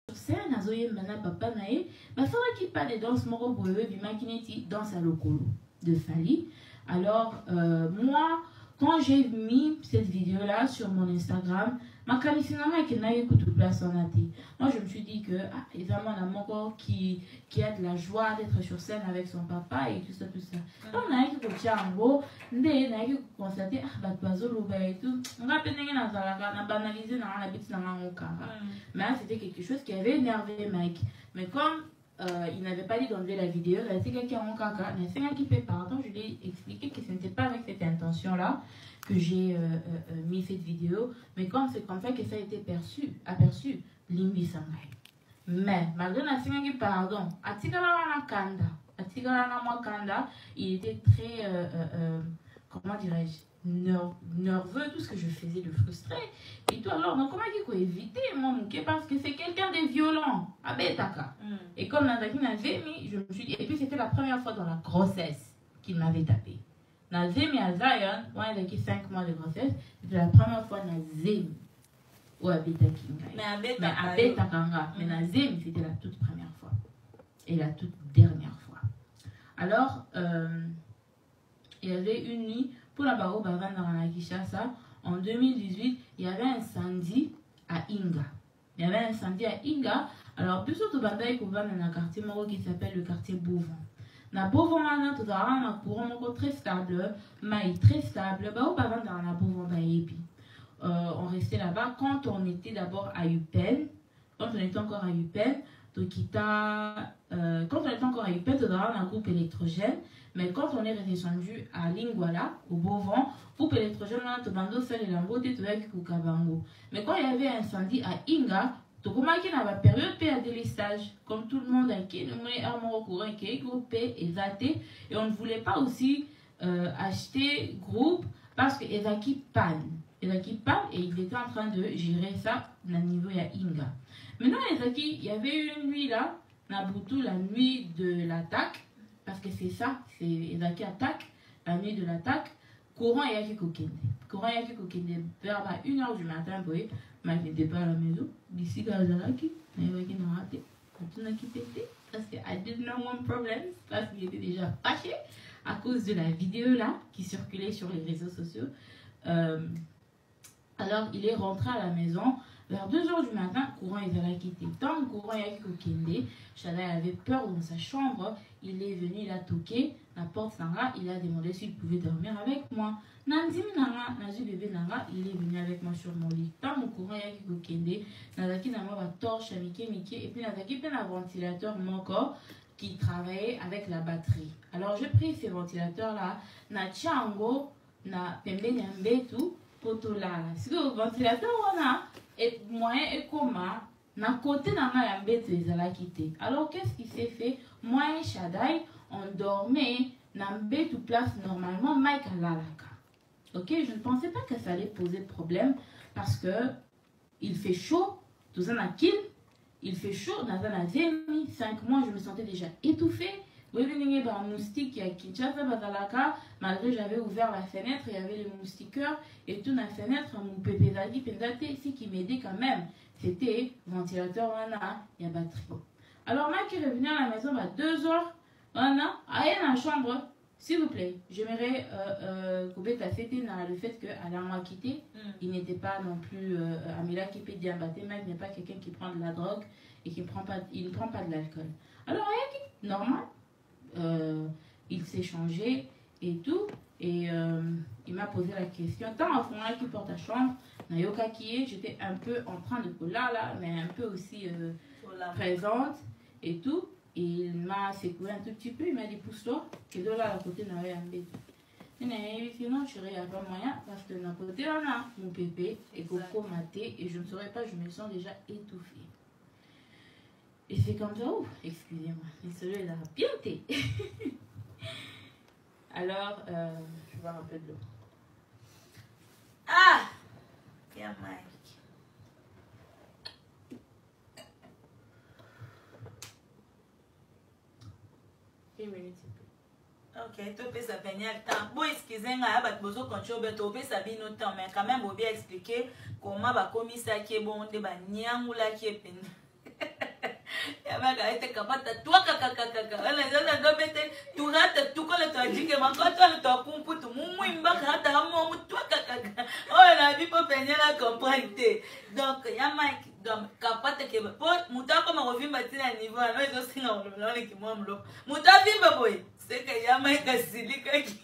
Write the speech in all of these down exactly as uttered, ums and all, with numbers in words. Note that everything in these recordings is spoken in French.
scène azoye mana papa nae ba ça qui pas de danse moko boye bima kineti danse à lokolo de Fally. Alors euh, moi quand j'ai mis cette vidéo là sur mon Instagram, ma qualification qui n'a eu toute place en athée. Moi je me suis dit que ah, évidemment la moko qui qui a de la joie d'être sur scène avec son papa et tout ça tout ça. Donc on a eu que tiens en gros, ndé na eu constater ah bah bazo loba et tout. On va peine na zalaka na banaliser na la bête na ngokara. Mais c'était quelque chose qui avait énervé Mike. Mais comme euh, il n'avait pas dit d'enlever la vidéo, c'est quelqu'un en caca, mais c'est quelqu'un qui fait pardon, je lui ai expliqué que ce n'était pas avec cette intention-là que j'ai euh, euh, mis cette vidéo, mais comme c'est comme ça que ça a été perçu, aperçu, Limbi Sangai. Mais malgré la qui pardon, Atigala Kanda, Atigala Kanda, il était très, euh, euh, euh, comment dirais-je, nerveux, tout ce que je faisais le frustrer. Et tout alors, comment il faut éviter mon mouquet parce que c'est quelqu'un de violent, à Betaka. Mm. Et comme Nazaki m'avait mis, je me suis dit, et puis c'était la première fois dans la grossesse qu'il m'avait tapé. Nazemi à Zion, moi il a cinq mois de grossesse, c'était la première fois Nazemi ou à Betaki. Mais à Betakanga, mais Nazemi c'était la toute première fois et la toute dernière fois. Alors, euh, il y avait une nuit. Pour la Baro Bavan dans la Kinshasa, en deux mille dix-huit, il y avait un incendie à Inga. Il y avait un incendie à Inga. Alors, plus au Bandaï Kouvan dans un quartier moro qui s'appelle le quartier Beauvon. Dans Beauvon, on a tout un courant très stable, maï très stable. Baro Bavan dans la Beauvon Baïepi. On restait là-bas quand on était d'abord à Upen. Quand on était encore à Upen, euh, quand on était encore à Upen, on a un groupe électrogène. Mais quand on est redescendu à Lingwala, au Beauvon, groupe électrogène, on a tout fait les lambeaux de Kabango. Mais quand il y avait un incendie à Inga, tout comme il y avait une période de délestage, comme tout le monde a été, nous avons au courant qui est groupé et zaté, et on ne voulait pas aussi euh, acheter groupe parce que Ezaki panne. Ezaki panne et il était en train de gérer ça au niveau de Inga. Maintenant, Ezaki, il y avait une nuit là, Nabutu, la nuit de l'attaque. Parce que c'est ça, c'est Ezaki attaque, la nuit de l'attaque, courant et yaki kokende. Courant et yaki kokende, vers une heure du matin, Mike n'était pas à la maison. D'ici Gazalaki, Naïwaki n'a raté, tout n'a qui pété. Parce que I didn't know one problem, parce qu'il était déjà fâché à cause de la vidéo là qui circulait sur les réseaux sociaux. Euh, alors il est rentré à la maison. Vers deux heures du matin, courant est quitté. Tant que courant est quitté, Shada avait peur dans sa chambre. Il est venu, il a toqué la porte Nanga. Il a demandé s'il pouvait dormir avec moi. Nandim Nanga, Nazu bébé Nanga, il est venu avec moi sur mon lit. Tant que courant est quitté, Nazaki Nanga va torche à Mickey Mickey. Et puis Nazaki plein un ventilateur encore qui travaillait avec la batterie. Alors j'ai pris ces ventilateurs là. Na Tchango, na Pembe Nyambetu, Potola. C'est le ventilateur on a. Et moyen et comment na côté na ma yambete ezala quitté. Alors qu'est-ce qui s'est fait? Moi et Shadai on dormait na mbetu place normalement Mike alalaka. Ok, je ne pensais pas que ça allait poser problème parce que il fait chaud, tout ça na kill, il fait chaud, na zana zemi, cinq mois je me sentais déjà étouffée. Oui, il y avait un moustique qui a Kinshasa, Bazalaka, malgré j'avais ouvert la fenêtre, il y avait les moustiqueurs, et tout la fenêtre, mon pépé Zadi, Pendate, ici qui m'aidait quand même, c'était ventilateur, voilà, il y a batterie. Alors, Mike est revenu à la maison à deux heures, voilà, allez dans la chambre, s'il vous plaît, j'aimerais euh, euh, c'était le fait qu'Alain m'a quitté, mm. il n'était pas non plus, euh, Amila qui peut diabater, Mike n'est pas quelqu'un qui prend de la drogue et qui prend pas, il ne prend pas de l'alcool. Alors, normal. Euh, il s'est changé et tout et euh, il m'a posé la question tant à fond qui porte la chambre Nayoka qui est j'étais un peu en train de là là mais un peu aussi euh, présente et tout et il m'a secoué un tout petit peu il m'a dit pousse-toi que de là à côté n'avait un bébé sinon je serais pas moyen parce que d'un côté on a mon bébé et Coco maté et je ne saurais pas je me sens déjà étouffée. Et c'est comme ça, ouf, excusez-moi, mais celui-là a bien été. Alors, euh, je vais boire un peu de l'eau. Ah! Yeah, Mike. Une minute, s'il vous plaît. Ok, tu peux s'appeler le temps. Bon, excusez-moi, je vais vous contrôler, tu peux s'appeler le temps, mais quand même, vous bien expliquer comment va commis ça qui est bon, de ba nyangula qui est peine. mère a été capable de toi, caca, caca, caca. Elle a dit, tu rates tout quand tu as dit que ma quand tu as pour tout le monde, il m'a raté à moi, toi, caca, caca. Oh, la vie peut peiner la comprendre. Donc, il y a Mike. Donc, capable que pour muta comme revient maintenant à niveau, alors ils ont signé en le qui moi m'lo. Muta vit boy. C'est que y a Mike Silika qui.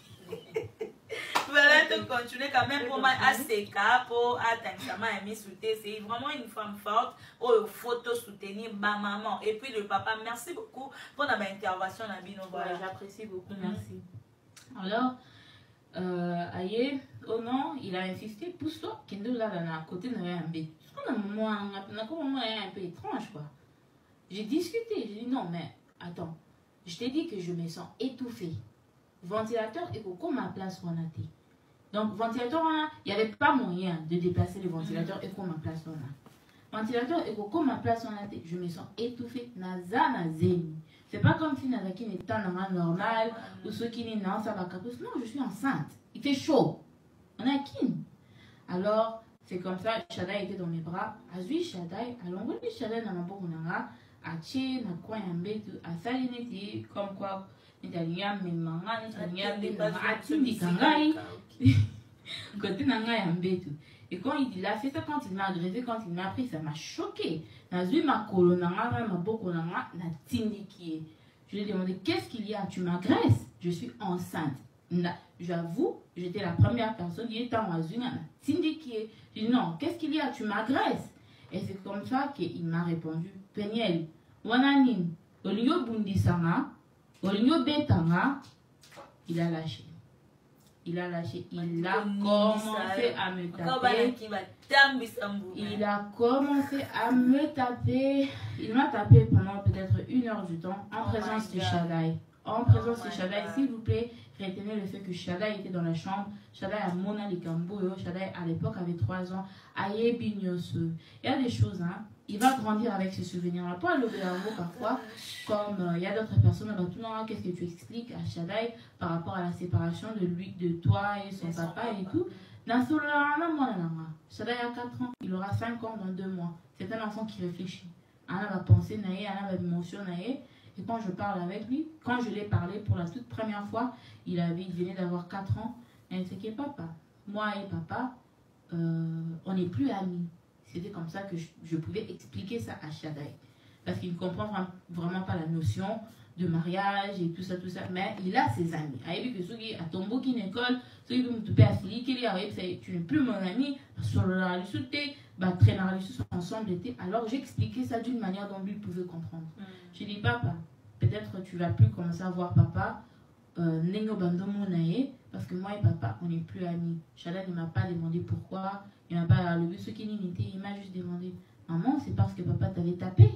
Voilà, de continuer quand même pour moi à C K pour atteindre ça m'a mis sous T. C'est vraiment une femme forte. Oh, photo soutenir ma maman. Et puis le papa, merci beaucoup pour notre intervention dans Bino. Voilà, j'apprécie beaucoup, merci. Alors, euh, aïe, oh non, il a insisté, pousse-toi, Kendo là, là, à côté de un bé. On a un moment un peu étrange, quoi. J'ai discuté, j'ai dit non, mais attends, je t'ai dit que je me sens étouffée. Ventilateur et comme ma place on a été. Donc ventilateur, il n'y avait pas moyen de déplacer le ventilateur et comme ma place on a. Ventilateur et comme ma place on a été. Je me sens étouffée. Naza nazeni. C'est pas comme si Nazaki n'était pas normal ou ceux qui n'ont pas ça va capus. Non, je suis enceinte. Il fait chaud. On a qui? Alors c'est comme ça. Shadai était dans mes bras. Azui Shadai. Alors on dit Shadai dans ma boue on a. Ache na kwa yambe tu asali neti comme quoi. Nitalia memanga nitalia memanga atindi kangai côté nanga ya mbetu. Et quand il a fait ça, quand il m'a agressé, quand il m'a pris, ça m'a choqué. Nazui ma kolonanga ma boko nanga na tindi qui. Je lui ai demandé qu'est-ce qu'il y a, tu m'agresses? Je suis enceinte. J'avoue, j'étais la première personne qui était en azui na tindi qui. Je lui ai dit non, qu'est-ce qu'il y a, tu m'agresses? Et c'est comme ça qu'il m'a répondu Peniel, wananin, olio bundisanga. Olingo Betanga, il a lâché. Il a lâché. Il a commencé à me taper. Il a commencé à me taper. Il m'a tapé pendant peut-être une heure du temps en présence de Shadai. En présence de Shadai, s'il vous plaît, retenez le fait que Shadai était dans la chambre. Shadai a Mona Likambo. Shadai à l'époque avait trois ans. Aye Bignosu. Il y a des choses, hein. Il va grandir avec ce souvenir-là. Toi, le Bélango, parfois, comme euh, il y a d'autres personnes, bah, tout le monde, qu'est-ce que tu expliques à Shadai par rapport à la séparation de lui, de toi et son et papa son et papa. Tout. Shadai a quatre ans, il aura cinq ans dans deux mois. C'est un enfant qui réfléchit. Anna va penser, Anna va émotion, et quand je parle avec lui, quand je l'ai parlé pour la toute première fois, il, avait, il venait d'avoir quatre ans, et il dit, papa, moi et papa, euh, on n'est plus amis. C'était comme ça que je, je pouvais expliquer ça à Shadai. Parce qu'il ne comprend vraiment pas la notion de mariage et tout ça, tout ça. Mais il a ses amis. Il a vu que ceux qui à tombeau qui n'école, ceux qui me tuper à Fili, qui dit, tu n'es plus mon ami, sur la lutte, bah, traîner ensemble. Alors j'ai expliqué ça d'une manière dont lui pouvait comprendre. Mm. J'ai dit, papa, peut-être tu vas plus commencer à voir papa, euh, parce que moi et papa, on n'est plus amis. Shadai ne m'a pas demandé pourquoi. Il m'a pas le but ce qui n'était, il m'a juste demandé, maman, c'est parce que papa t'avait tapé.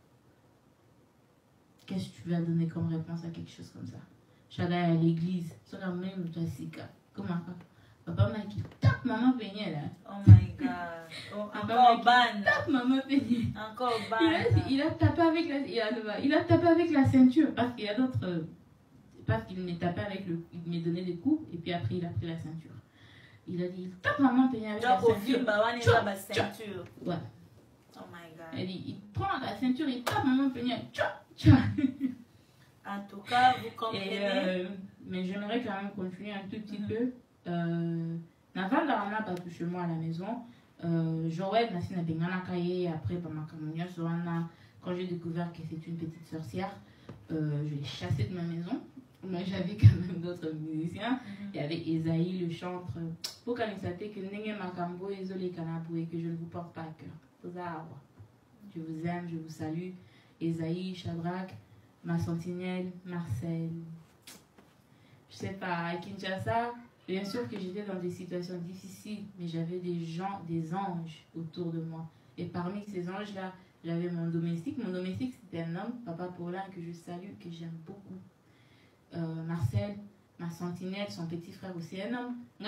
Qu'est-ce que tu vas donner comme réponse à quelque chose comme ça? Shadai à l'église, sur la même comment ça? Papa m'a dit, tape maman Péniel. Oh my god. Oh, encore ban. Tape maman Péniel. Encore ban. Il a, il a tapé avec la, il a, il a tapé avec la ceinture parce qu'il y a d'autres, parce qu'il m'est tapé avec le, il m'a donné des coups et puis après il a pris la ceinture. Il a dit, il tape maman Péniel avec la ceinture. Tchou, la ceinture. Ouais. Oh my god. Il dit, il prend la ceinture, il tape maman Péniel. Tchou, tchou. En tout cas, vous comprenez. Euh, mais j'aimerais quand même continuer un tout petit mm-hmm. peu. Euh, Naval Darana pas touché moi à la maison. Euh, Joël n'a pas bengana kaye après par ma camonia quand j'ai découvert que c'est une petite sorcière, euh, je l'ai chassée de ma maison. Moi j'avais quand même d'autres musiciens. Mm-hmm. Il y avait Esaïe le chantre. Pour qu'on sache que Nenge Makambo et Zolé Kanabou et que je ne vous porte pas à cœur. Je vous aime, je vous salue. Esaïe, Shadrach, ma sentinelle, Marcel. Je sais pas, à Kinshasa. Bien sûr que j'étais dans des situations difficiles, mais j'avais des gens, des anges autour de moi. Et parmi ces anges-là, j'avais mon domestique. Mon domestique, c'était un homme, Papa Paulin, que je salue, que j'aime beaucoup. Euh, Marcel, ma sentinelle, son petit frère aussi, un homme. Je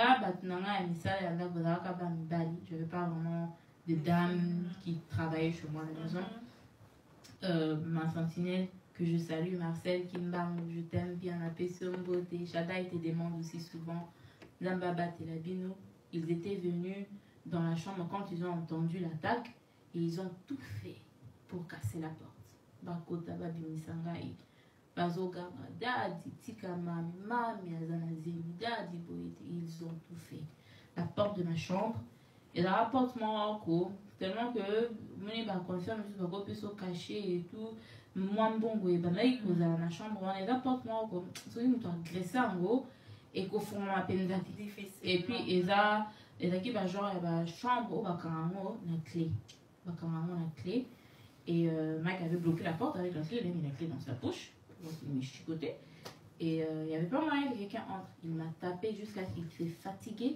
n'avais pas vraiment de dames qui travaillaient chez moi à la maison. Euh, ma sentinelle, que je salue, Marcel, Kimbang, je t'aime bien, la paix, beauté. Shadai te demande aussi souvent. Zambabat et Labino, ils étaient venus dans la chambre quand ils ont entendu l'attaque et ils ont tout fait pour casser la porte. bakota babimisa ngai bazoganga dadi tika mami mami azana zemi dadi boyete. Ils ont tout fait. La porte de ma chambre et la porte moi tellement que moni ba confirme juste ba peut se cacher et tout. Moi bon boye banaï koza na chambre on est la porte moi ko so ni to agressé en gros et qu'au fond ma peine difficile. Et puis eza eza qui ba genre ba chambre ba kango na clé. Ba kango na clé. Et euh, Mike avait bloqué la porte avec la clé, il a mis la clé dans sa poche, donc il m'a chicoté. Et euh, il n'y avait pas moyen que quelqu'un entre. Il m'a tapé jusqu'à ce qu'il s'est fatigué.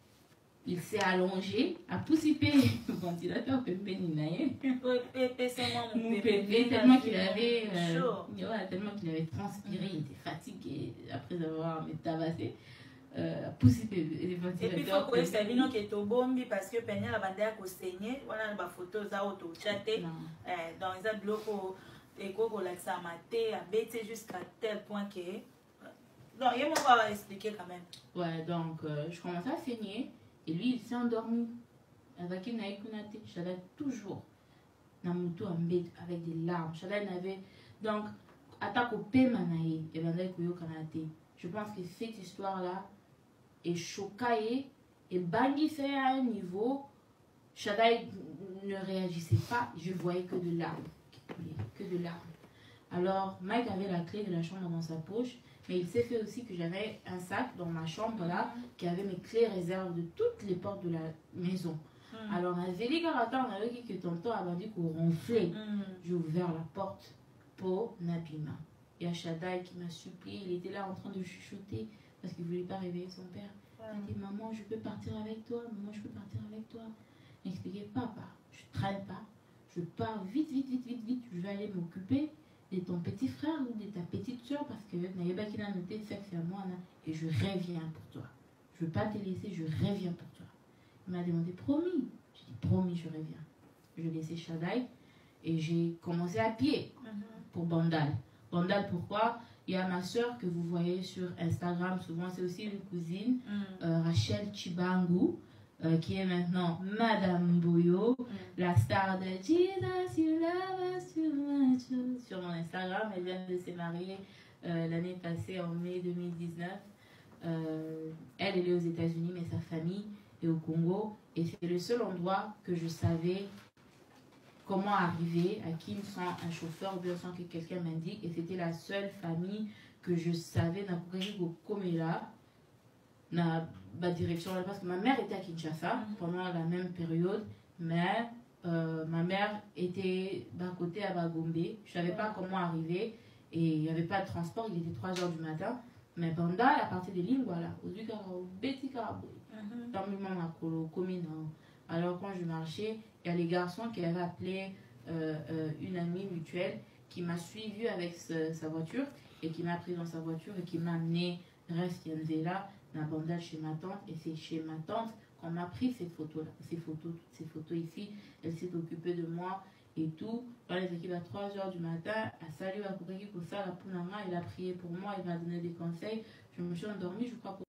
Il s'est allongé, a poussipé le ventilateur, pépé ninaye. Pépé, c'est moi mon pépé. Pépé, tellement qu'il avait, euh, ouais, tellement qu'il avait transpiré, il était fatigué après avoir me tabassé. Euh, poussipé le ventilateur. Et puis il faut que ça vienne que tu bombi parce que pendant la bande à saigner, voilà les photos ça auto chatter. Dans les blocs et quoi la ça maté a bêté jusqu'à tel point que non, il m'a pas expliquer quand même. Ouais, donc euh, je commençais à saigner. Et lui, il s'est endormi. Avec une aïkounate, j'avais toujours Namuto avec des larmes. J'avais n'avait donc attaque au pémanaï et ben kanate. Je pense que cette histoire-là est choquée et banissée à un niveau. Shadai ne réagissait pas. Je voyais que de larmes qui coulaient, que de larmes. Alors Mike avait la clé de la chambre dans sa poche. Mais il s'est fait aussi que j'avais un sac dans ma chambre là qui avait mes clés réserves de toutes les portes de la maison. Mm. Alors, on avait dit que tonton a dit qu'on ronflait. Mm. J'ai ouvert la porte pour Nabima. Il y a Shadai qui m'a supplié. Il était là en train de chuchoter parce qu'il ne voulait pas réveiller son père. Mm. Il a dit maman, je peux partir avec toi. Maman, je peux partir avec toi. Il expliquait papa, je ne traîne pas. Je pars vite, vite, vite, vite, vite. Je vais aller m'occuper de ton petit frère ou de ta petite soeur parce que Naïba qui n'a noté sexe à moi et je reviens pour toi. Je ne veux pas te laisser, je reviens pour toi. Il m'a demandé promis. J'ai dit promis, je reviens. Je laissais Shadai et j'ai commencé à pied pour Bandal. Bandal, pourquoi? Il y a ma soeur que vous voyez sur Instagram, souvent c'est aussi une cousine, mm. euh, Rachel Chibangu. Euh, qui est maintenant Madame Boyo, mm. la star de Jesus, you love us too much. Sur mon Instagram, elle vient de se marier euh, l'année passée en mai deux mille dix-neuf. Euh, elle, elle est aux États-Unis, mais sa famille est au Congo. Et c'est le seul endroit que je savais comment arriver, à qui sans un chauffeur ou bien sans que quelqu'un m'indique. Et c'était la seule famille que je savais dans Komela. Na ma direction là parce que ma mère était à Kinshasa mm-hmm. pendant la même période, mais euh, ma mère était d'un côté à Bagombe. Je savais pas comment arriver et il n'y avait pas de transport. Il était trois heures du matin, mais pendant à partir des lignes voilà au du carreau Betty Carabo dans le moment à Kolo commune. Alors quand je marchais, il y a les garçons qui avaient appelé euh, euh, une amie mutuelle qui m'a suivi avec ce, sa voiture et qui m'a pris dans sa voiture et qui m'a amené reste là. La bandage chez ma tante et c'est chez ma tante qu'on m'a pris cette photo là, ces photos, toutes ces photos ici. Elle s'est occupée de moi et tout. Dans les équipes à trois heures du matin, à salut à Koukaki Koussa, la Pounanga, il a prié pour moi, il m'a donné des conseils. Je me suis endormie, je crois.